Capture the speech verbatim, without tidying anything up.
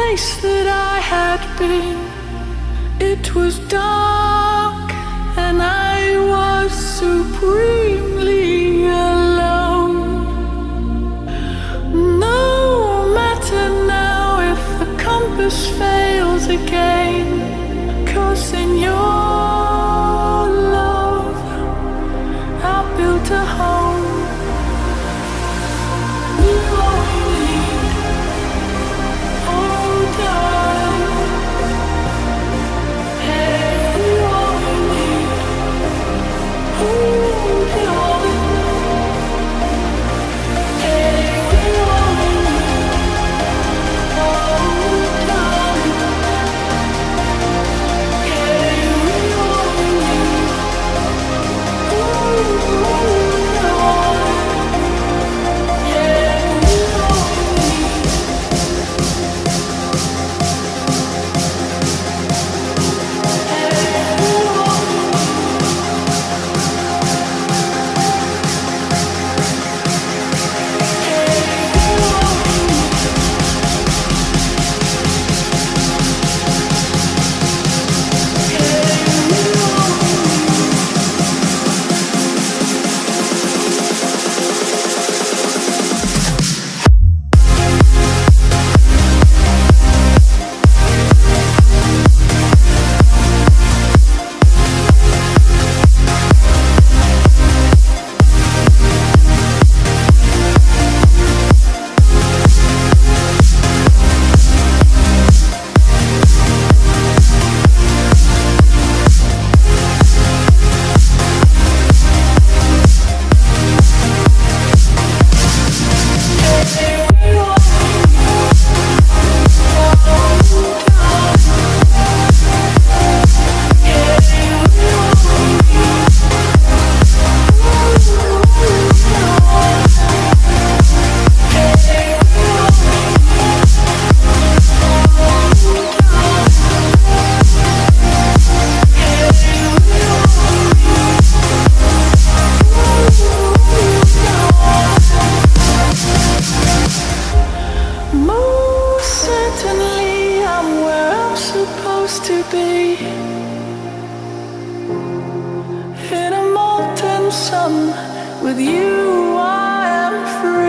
place that I had been. It was dark and I was supremely alone. No matter now if the compass fails again, 'cause in your love I built a home. You only need, oh darling, hey, you only need, oh darling, hey, you only need, oh darling, hey, you only need, oh darling. To be in a molten sun with you, I am free.